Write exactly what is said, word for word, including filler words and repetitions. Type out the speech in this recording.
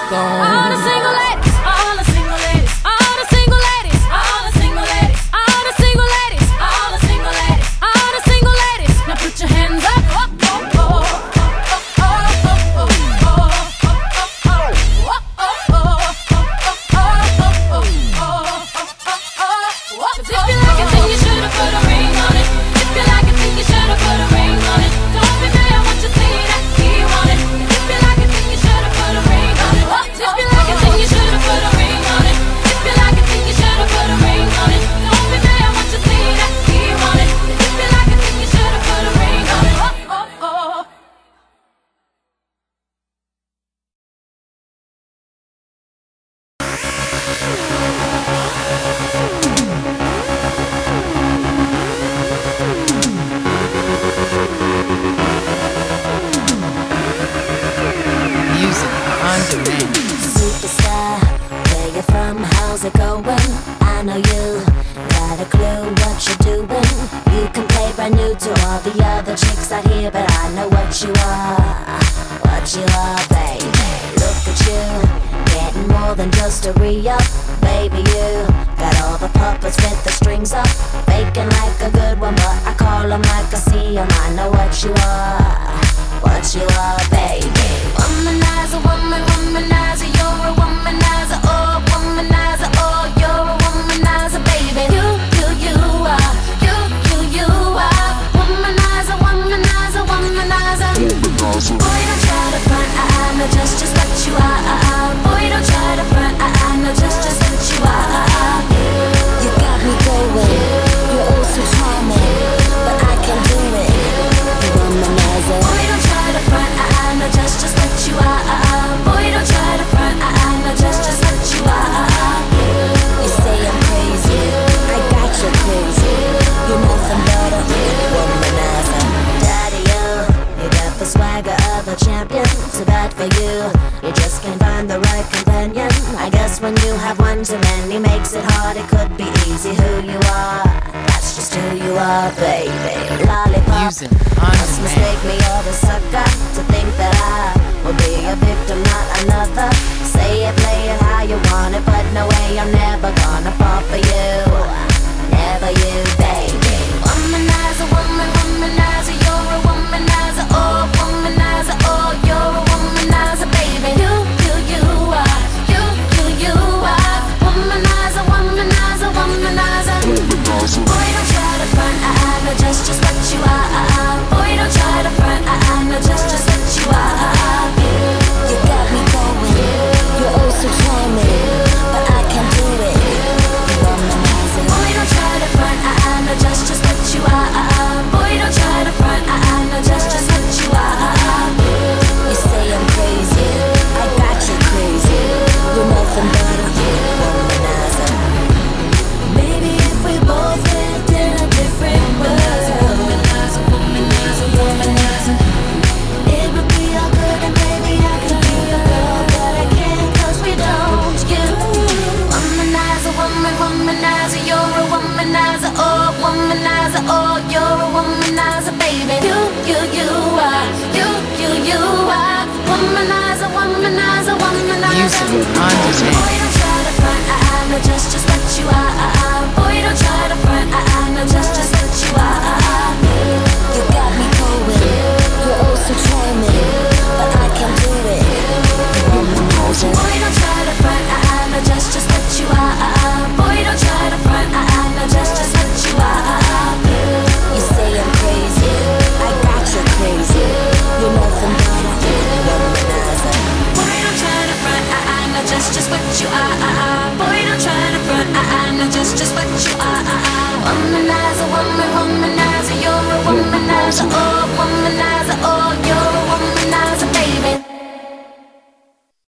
gone. All the single ladies, all the single ladies, all the single ladies, all the single ladies, all the single ladies, all the single ladies, all the single ladies. Now put your hands up. Superstar, where you from? How's it going? I know you got a clue what you're doing. You can play brand new to all the other chicks out here, but I know what you are, what you are, baby. Look at you, getting more than just a re-up. Baby, you got all the puppets with the strings up, faking like a good one, but I call them like I see them. I know what you are, what you are, baby. Womanizer, woman, womanizer, you're a womanizer, oh, womanizer, oh, you're a womanizer, baby. You, you, you are, you, you, you are, womanizer, womanizer, womanizer. Boy, don't try to front, I, I know just, just what you are, uh, uh. Boy, don't try to front, I, I know just, just what you are, uh, uh. You got me going, you're oh so charming, but I can't do it, womanizer. Boy, don't try to front, I, I know just, just what you are, uh, uh. Boy, don't try to front, I, I know just, just what you are, uh, uh. You say I'm crazy, I got you crazy, you're nothing but a womanizer. Daddy, you, you got the swagger of a champion, too bad for you, you just can't find the right companion. I guess when you have one too many makes it hard, it could be easy who you are, that's just who you are, baby. Lollipop, must mistake me or the sucker to think that I will be a victim, not another. Say it, play it how you want it, but no way, I'm never gonna fall for you, never you, baby. Womanizer, woman, womanizer, you're a womanizer, oh, womanizer, oh, you're a womanizer, baby. You, you, you are, you, you, you are, womanizer, womanizer, womanizer. Boy, don't try to front, I, I know just, just what you are, uh, uh. Boy, don't try to front, I, I know just, just what you are, uh, uh. You got me going, you're oh so charming, but I can't do it, womanizer. Boy, don't try to front, I, I know just, just what you are, uh, uh. Boy, don't try to front, I, I know just, just what you are, uh, uh. You say I'm crazy, I got you crazy, you're nothing but a womanizer. Maybe if we both lived in a different world, womanizer, womanizer, womanizer, it would be all good and baby I could be your girl, but I can't cause we don't, you. Womanizer, woman, womanizer, you're a womanizer, oh, womanizer, oh, you're a womanizer, baby. You, you, you are, you, you, you are, womanizer, womanizer, womanizer. Boy, don't try to front, I, I know just, just what you are, uh, uh. Boy, don't try to front, I, I know just, just what you are, uh, uh. You got me going, you're oh so charming, but I can't do it, womanizer. Boy, don't try to front, I, I know just, just what you are, uh, uh. Boy, don't try to front, I, I know just, just what you are, uh, uh. You say I'm crazy, I got you crazy, you're nothing but a womanizer. Boy, don't try to front, I, I know just, just what you are, uh, uh. Boy, don't try to front, I, I know just, just what you are, uh, uh. Womanizer, woman, womanizer, you're a womanizer, oh, womanizer, oh, you're a womanizer, baby.